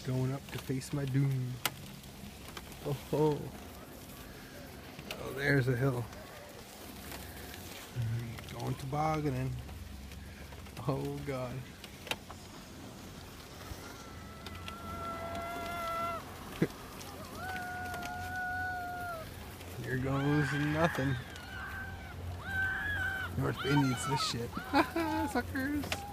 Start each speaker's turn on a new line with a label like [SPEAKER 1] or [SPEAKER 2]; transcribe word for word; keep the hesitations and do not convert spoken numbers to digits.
[SPEAKER 1] Going up to face my doom. Oh, oh. Oh, there's a hill. Going tobogganing. Oh God. Here goes nothing. North Bay needs this shit. Haha, suckers.